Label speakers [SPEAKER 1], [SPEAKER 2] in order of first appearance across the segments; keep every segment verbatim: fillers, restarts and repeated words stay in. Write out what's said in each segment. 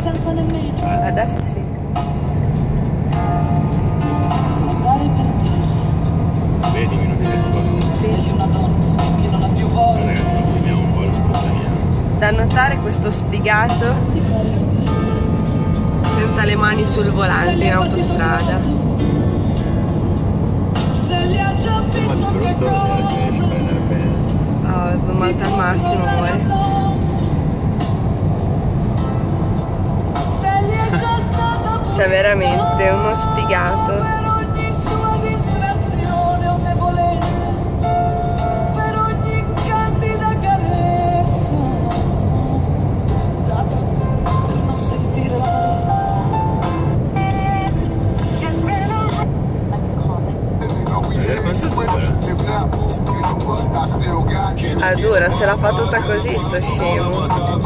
[SPEAKER 1] senza nemmeno.
[SPEAKER 2] Adesso sì.
[SPEAKER 1] Dare per dire.
[SPEAKER 3] Vedi, minuti del tuo.
[SPEAKER 1] Sei una donna che non ha più voglia
[SPEAKER 3] Adesso filmiamo un po' lo spontaneo.
[SPEAKER 2] Da notare questo sfigato
[SPEAKER 1] di fare la guerra.
[SPEAKER 2] senza le mani sul volante in autostrada.
[SPEAKER 1] Se li ha già
[SPEAKER 3] Ma di
[SPEAKER 1] visto che
[SPEAKER 3] brutto deve essere
[SPEAKER 1] cosa.
[SPEAKER 3] prendere bene.
[SPEAKER 2] Oh, zoomata al massimo, amore.
[SPEAKER 1] Se li è già stata
[SPEAKER 2] Cioè veramente uno sfigato.
[SPEAKER 1] per ogni sua distrazione o debolezza, per ogni candida carezza, data per non sentire l'amarezza.
[SPEAKER 2] Ah, dura, se la fa tutta così sto scemo.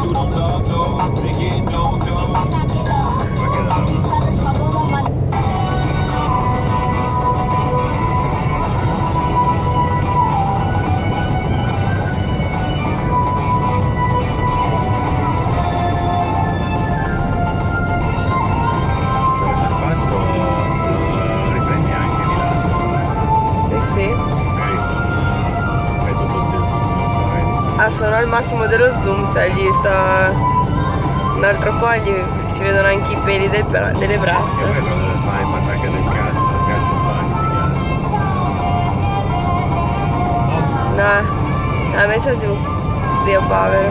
[SPEAKER 3] Se il passo lo riprendi anche di là.
[SPEAKER 2] Sì, sì.
[SPEAKER 3] Magari metto tutto il zoom,
[SPEAKER 2] Ah, sono al massimo dello zoom, cioè gli sto... Un altro po' gli si vedono anche i peli del bra... delle
[SPEAKER 3] che
[SPEAKER 2] braccia.
[SPEAKER 3] poi quando fai il patacca del cazzo, il cazzo fa sfigato.
[SPEAKER 2] No, l'ha messa giù, zio povero.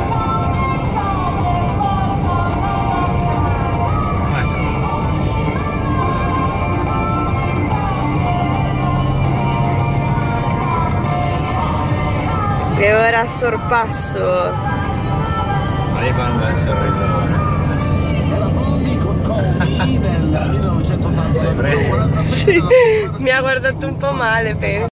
[SPEAKER 2] E ora a sorpasso.
[SPEAKER 3] Ma lì fanno un bel sorrisone.
[SPEAKER 4] Nel millenovecentottanta
[SPEAKER 2] Sì, mi ha guardato un po' male, penso.